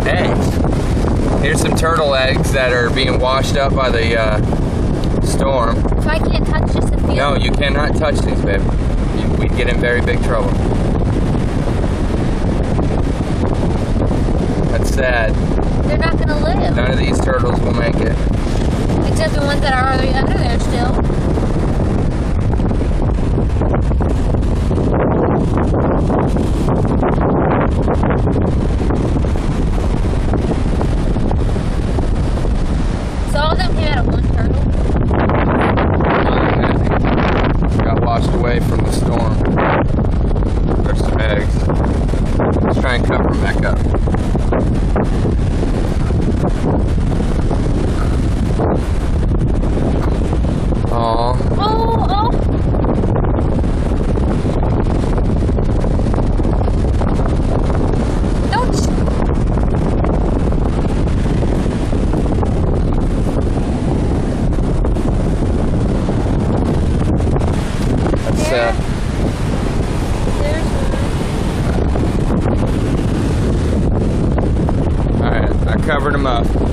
eggs. Here's some turtle eggs that are being washed up by the storm. So I can't touch this and feel? No, you cannot touch these, babe. We'd get in very big trouble. That's sad. They're not gonna live. None of these turtles will make it. Except the ones that are already under there still. So all of them came out of one turtle? Got washed away from the storm. There's some eggs. Let's try and cover them back up. Aww. Oh, oh. Don't. That's There's one. Alright, I covered them up.